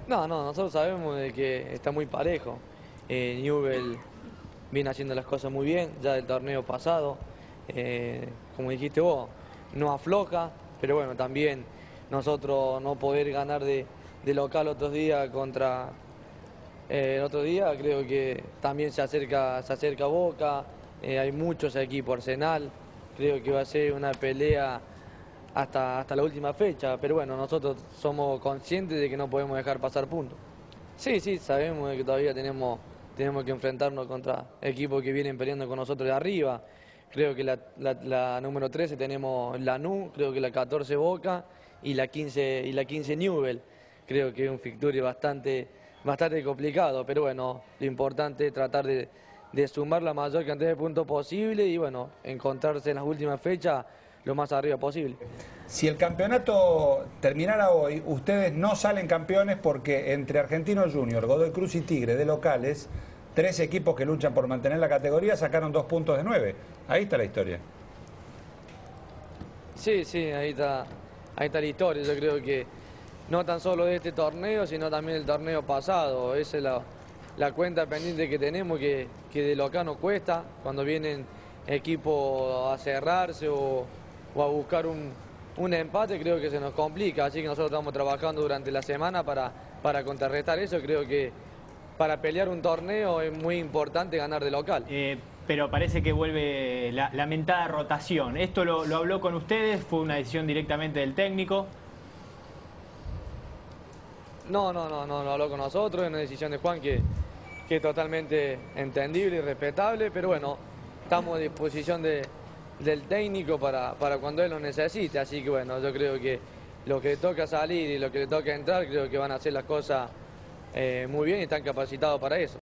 No, no, nosotros sabemos de que está muy parejo. Newell viene haciendo las cosas muy bien, ya del torneo pasado. Como dijiste vos, no afloja, pero bueno, también nosotros no poder ganar de local otros días contra el otro día, creo que también se acerca Boca, hay muchos equipos, Arsenal, creo que va a ser una pelea hasta la última fecha, pero bueno, nosotros somos conscientes de que no podemos dejar pasar puntos. Sí, sí, sabemos de que todavía tenemos que enfrentarnos contra equipos que vienen peleando con nosotros de arriba. Creo que la número 13 tenemos Lanús, creo que la 14 Boca y la 15 Newell. Creo que es un fixture bastante complicado, pero bueno, lo importante es tratar de sumar la mayor cantidad de puntos posible y bueno, encontrarse en las últimas fechas lo más arriba posible. Si el campeonato terminara hoy, ustedes no salen campeones porque entre Argentinos Junior, Godoy Cruz y Tigre de locales, tres equipos que luchan por mantener la categoría sacaron 2 puntos de 9. Ahí está la historia. Sí, sí, ahí está la historia. Yo creo que no tan solo de este torneo, sino también del torneo pasado. Esa es la cuenta pendiente que tenemos, que de local nos cuesta, cuando vienen equipos a cerrarse o a buscar un empate, creo que se nos complica. Así que nosotros estamos trabajando durante la semana para contrarrestar eso. Creo que para pelear un torneo es muy importante ganar de local. Pero parece que vuelve la lamentada rotación. ¿Esto lo habló con ustedes? ¿Fue una decisión directamente del técnico? No lo habló con nosotros, es una decisión de Juan que es totalmente entendible y respetable, pero bueno, estamos a disposición del técnico para cuando él lo necesite, así que bueno, yo creo que lo que le toca salir y lo que le toca entrar, creo que van a hacer las cosas muy bien y están capacitados para eso.